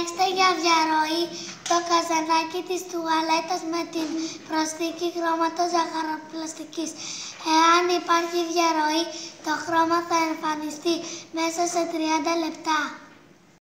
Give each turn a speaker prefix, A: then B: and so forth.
A: Ελέγξτε για διαρροή το καζανάκι της τουαλέτας με την προσθήκη χρώματος ζαχαροπλαστικής. Εάν υπάρχει διαρροή, το χρώμα θα εμφανιστεί μέσα σε 30 λεπτά.